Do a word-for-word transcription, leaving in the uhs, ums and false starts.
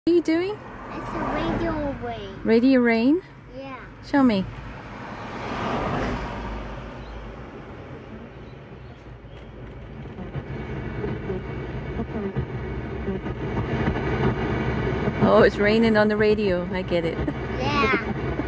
What are you doing? It's a radio rain. Radio rain? Yeah. Show me. Yeah. Oh, it's raining on the radio. I get it. Yeah.